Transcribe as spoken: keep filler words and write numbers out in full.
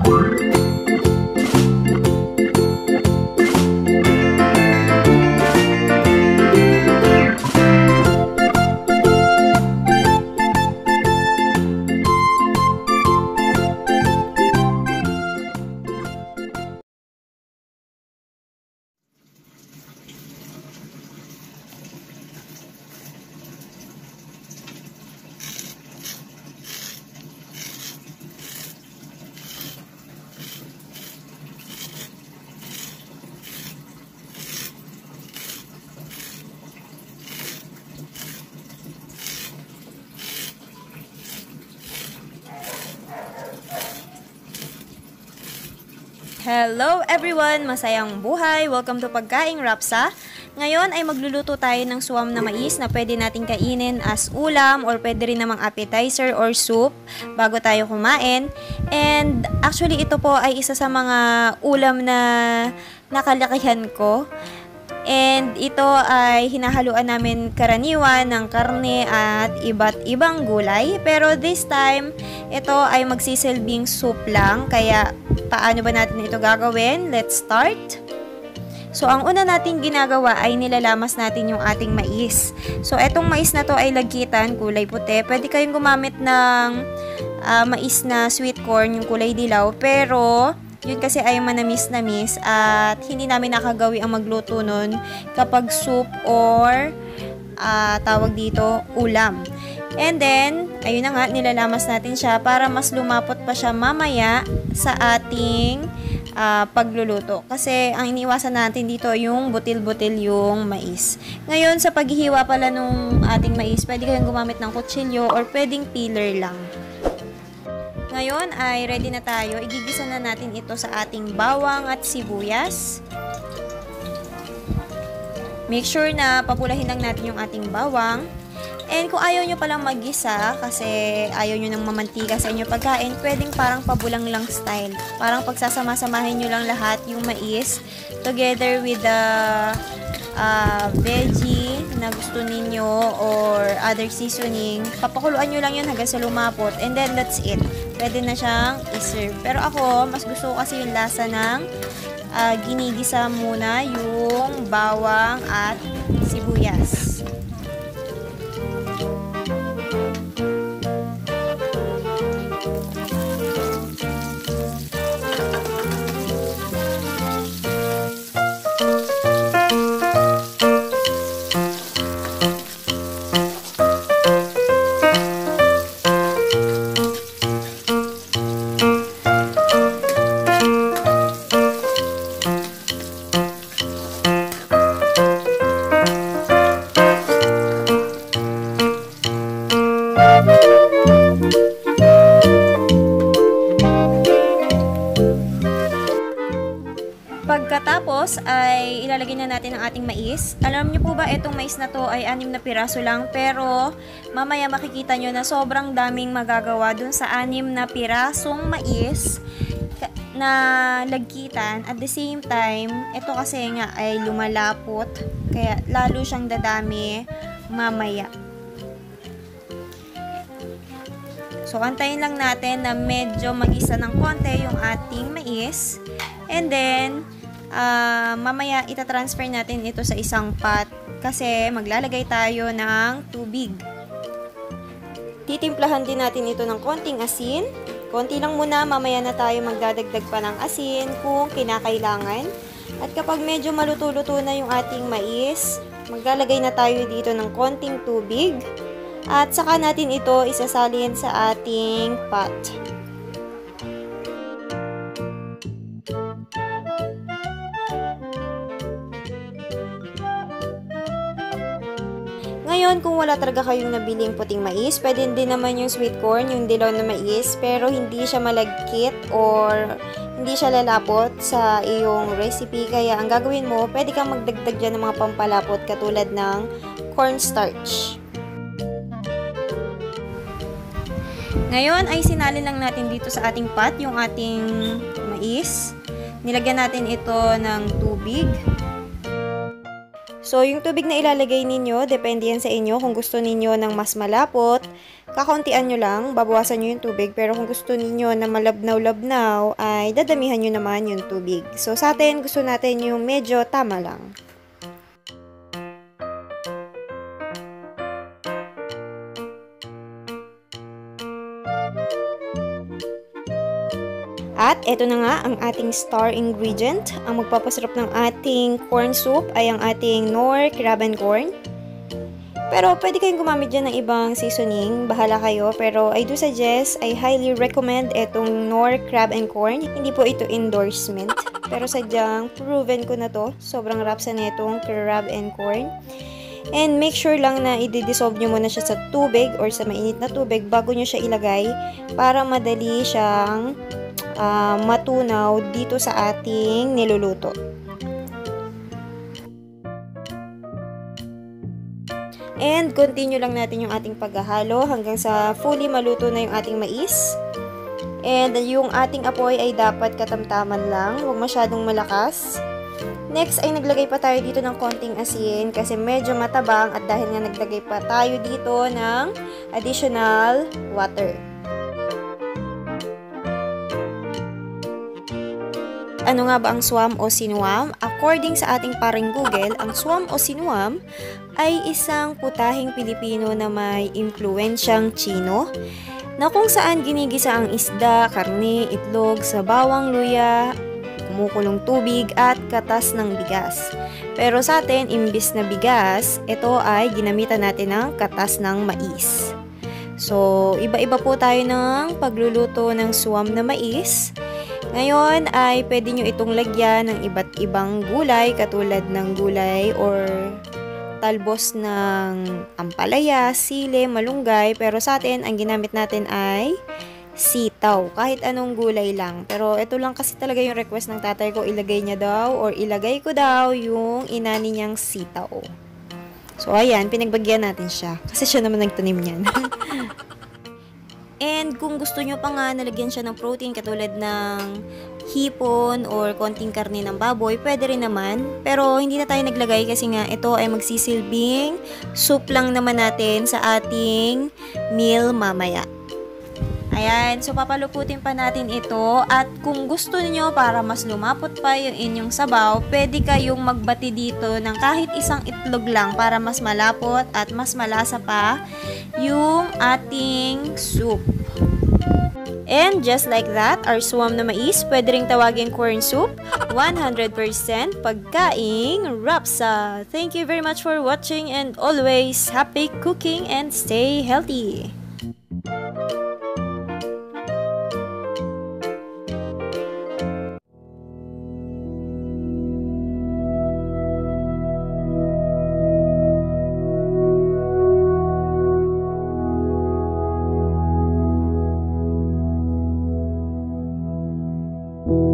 Hello everyone! Masayang buhay! Welcome to Pagkaing Rapsa. Ngayon ay magluluto tayo ng suwam na mais na pwede nating kainin as ulam or pwede rin namang appetizer or soup bago tayo kumain. And actually ito po ay isa sa mga ulam na nakalakihan ko. And ito ay hinahaluan namin karaniwan ng karne at iba't ibang gulay. Pero this time, ito ay magsisilbing soup lang. Kaya paano ba natin ito gagawin? Let's start! So, ang una nating ginagawa ay nilalamas natin yung ating mais. So, etong mais na to ay lagkitan, kulay puti. Pwede kayong gumamit ng uh, mais na sweet corn, yung kulay dilaw. Pero yun kasi ay manamis-namis at hindi namin nakagawi ang magluto nun kapag soup or uh, tawag dito ulam. And then, ayun na nga, nilalamas natin siya para mas lumapot pa siya mamaya sa ating uh, pagluluto. Kasi ang iniwasan natin dito yung butil-butil yung mais. Ngayon, sa paghihiwa pala nung ating mais, pwede kayong gumamit ng kutsilyo or pwedeng peeler lang. Ngayon ay ready na tayo. Igigisa na natin ito sa ating bawang at sibuyas. Make sure na papulahin lang natin yung ating bawang. And kung ayaw nyo palang mag-gisa, kasi ayaw nyo ng mamantika sa inyo pagkain, pwedeng parang pabulang lang style. Parang pagsasama-samahin nyo lang lahat yung mais together with the uh, veggie na gusto ninyo or other seasoning. Papakuluan nyo lang yun hanggang sa lumapot. And then that's it. Pwede na siyang iserve. Pero ako, mas gusto ko kasi yung lasa ng uh, ginigisa muna yung bawang at sibuyas. Pagkatapos ay ilalagay na natin ang ating mais. Alam niyo po ba itong mais na to ay anim na piraso lang, pero mamaya makikita nyo na sobrang daming magagawa dun sa anim na pirasong mais na lagkitan. At the same time, ito kasi nga ay lumalapot, kaya lalo siyang dadami mamaya. So, antayin lang natin na medyo mag-isa ng konti yung ating mais. And then, uh, mamaya itatransfer natin ito sa isang pot kasi maglalagay tayo ng tubig. Titimplahan din natin ito ng konting asin. Konti lang muna, mamaya na tayo magdadagdag pa ng asin kung kinakailangan. At kapag medyo maluto-luto na yung ating mais, maglalagay na tayo dito ng konting tubig. At saka natin ito isasalin sa ating pot. Ngayon, kung wala talaga kayong nabiling puting mais, pwede din naman yung sweet corn, yung dilaw na mais, pero hindi siya malagkit or hindi siya lalapot sa iyong recipe. Kaya ang gagawin mo, pwede kang magdagdag dyan ng mga pampalapot katulad ng cornstarch. Ngayon ay sinalin lang natin dito sa ating pot yung ating mais. Nilagyan natin ito ng tubig. So, yung tubig na ilalagay ninyo, depende yan sa inyo. Kung gusto ninyo ng mas malapot, kakauntian nyo lang, babawasan nyo yung tubig. Pero kung gusto ninyo na malabnaw-labnaw, ay dadamihan nyo naman yung tubig. So, sa atin, gusto natin yung medyo tama lang. At eto na nga ang ating star ingredient. Ang magpapasarap ng ating corn soup ay ang ating Knorr crab and corn. Pero pwede kayong gumamit dyan ng ibang seasoning. Bahala kayo. Pero I do suggest, I highly recommend etong Knorr crab and corn. Hindi po ito endorsement. Pero sadyang proven ko na to. Sobrang rapsa na itong crab and corn. And make sure lang na i-dissolve nyo muna siya sa tubig or sa mainit na tubig bago nyo siya ilagay para madali siyang Uh, matunaw dito sa ating niluluto. And continue lang natin yung ating paghahalo hanggang sa fully maluto na yung ating mais. And yung ating apoy ay dapat katamtaman lang, huwag masyadong malakas. Next ay naglagay pa tayo dito ng konting asin kasi medyo matabang at dahil nga naglagay pa tayo dito ng additional water. Ano nga ba ang swam o sinuam? According sa ating paring Google, ang swam o sinuam ay isang putahing Pilipino na may impluensyang Tsino na kung saan ginigisa ang isda, karne, itlog, sa bawang luya, kumukulong tubig at katas ng bigas. Pero sa atin, imbis na bigas, ito ay ginamitan natin ng katas ng mais. So, iba-iba po tayo ng pagluluto ng swam na mais. Ngayon ay pwede nyo itong lagyan ng iba't ibang gulay katulad ng gulay or talbos ng ampalaya, sili, malunggay. Pero sa atin, ang ginamit natin ay sitaw. Kahit anong gulay lang. Pero ito lang kasi talaga yung request ng tatay ko. Ilagay niya daw or ilagay ko daw yung inani niyang sitaw. So ayan, pinagbagyan natin siya. Kasi siya naman nagtanim niyan. And kung gusto nyo pa nga nalagyan siya ng protein katulad ng hipon or konting karne ng baboy, pwede rin naman. Pero hindi na tayo naglagay kasi nga ito ay magsisilbing soup lang naman natin sa ating meal mamaya. Ayan, so papaluputin pa natin ito at kung gusto niyo para mas lumapot pa yung inyong sabaw, pwede kayong magbati dito ng kahit isang itlog lang para mas malapot at mas malasa pa yung ating soup. And just like that, our swam na mais, pwede ring tawagin corn soup, one hundred percent pagkaing Rapsa. Thank you very much for watching and always happy cooking and stay healthy. you